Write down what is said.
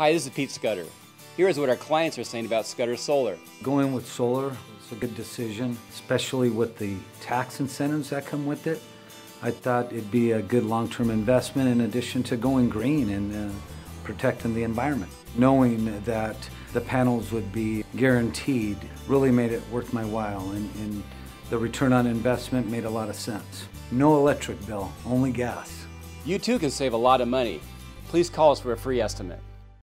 Hi, this is Pete Scudder. Here is what our clients are saying about Scudder Solar. Going with solar was a good decision, especially with the tax incentives that come with it. I thought it'd be a good long-term investment in addition to going green and protecting the environment. Knowing that the panels would be guaranteed really made it worth my while, and the return on investment made a lot of sense. No electric bill, only gas. You too can save a lot of money. Please call us for a free estimate.